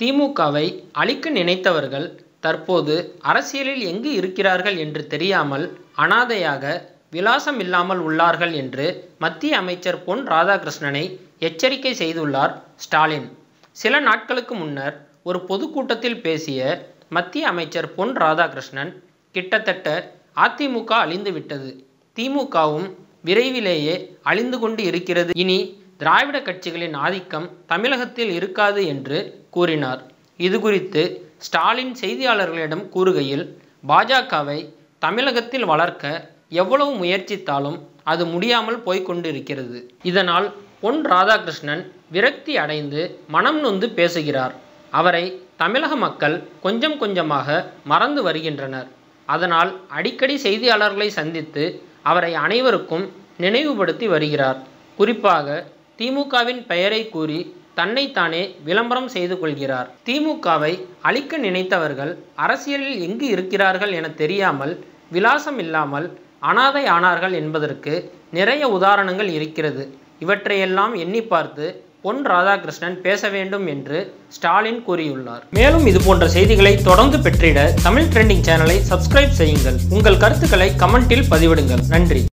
திமுகவை அழிக்க நினைத்தவர்கள் தற்போது அரசியலில் எங்கு இருக்கிறார்கள் என்று தெரியாமல் அனாதையாக விலாசம் இல்லாமல் உள்ளார்கள் என்று மத்திய அமைச்சர் பொன் ராதாகிருஷ்ணனை எச்சரிக்கை செய்துள்ளார் ஸ்டாலின். சில நாட்களுக்கு முன்னர் ஒரு பொதுக்கூட்டத்தில் பேசிய மத்திய அமைச்சர் பொன் ராதாகிருஷ்ணன், கிட்டத்தட்ட அதிமுக அழிந்துவிட்டது, திமுகவும் விரைவிலேயே அழிந்து கொண்டு இருக்கிறது, இனி திராவிட கட்சிகளின் ஆதிக்கம் தமிழகத்தில் இருக்காது என்று கூறினார். இதுகுறித்து ஸ்டாலின் செய்தியாளர்களிடம் கூறுகையில், பாஜகவை தமிழகத்தில் வளர்க்க எவ்வளவு முயற்சித்தாலும் அது முடியாமல் போய்கொண்டிருக்கிறது. இதனால் பொன் ராதாகிருஷ்ணன் விரக்தி அடைந்து மனம் நொந்து பேசுகிறார். அவரை தமிழக மக்கள் கொஞ்சம் கொஞ்சமாக மறந்து வருகின்றனர். அதனால் அடிக்கடி செய்தியாளர்களை சந்தித்து அவரை அனைவருக்கும் நினைவுபடுத்தி வருகிறார். குறிப்பாக திமுகவின் பெயரை கூறி தன்னைத்தானே விளம்பரம் செய்து கொள்கிறார். திமுகவை அழிக்க நினைத்தவர்கள் அரசியலில் எங்கு இருக்கிறார்கள் என தெரியாமல் விலாசம் இல்லாமல் அனாதை ஆனார்கள் என்பதற்கு நிறைய உதாரணங்கள் இருக்கிறது. இவற்றையெல்லாம் எண்ணி பார்த்து பொன் ராதாகிருஷ்ணன் பேச வேண்டும் என்று ஸ்டாலின் கூறியுள்ளார். மேலும் இதுபோன்ற செய்திகளை தொடர்ந்து பெற்றிட தமிழ் ட்ரெண்டிங் சேனலை சப்ஸ்கிரைப் செய்யுங்கள். உங்கள் கருத்துக்களை கமெண்டில் பதிவிடுங்கள். நன்றி.